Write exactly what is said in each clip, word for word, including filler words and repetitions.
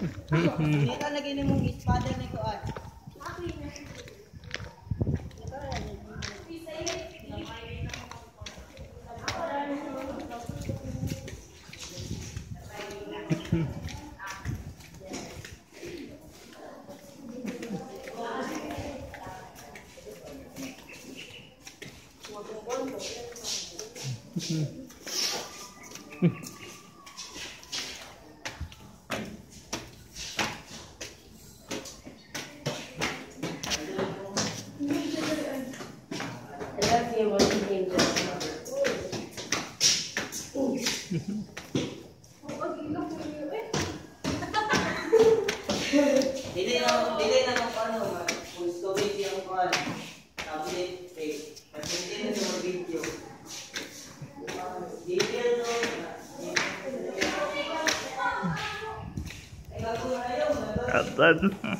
Dito lagi ni mong espada ni Kuan. Dili na dili na ng ano, full storage yung kuan. Tablet, eh, kasi na sa video. Dili no. Atan.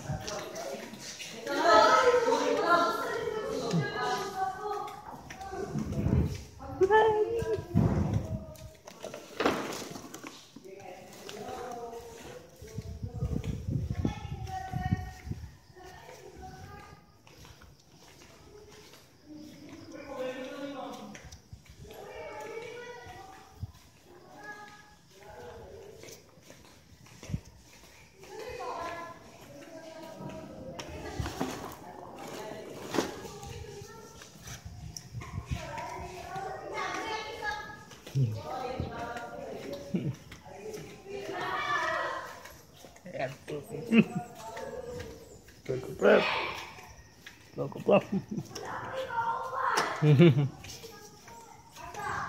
Loco Prep. Loco Prep.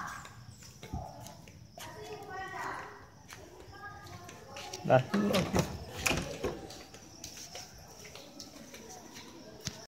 Dah.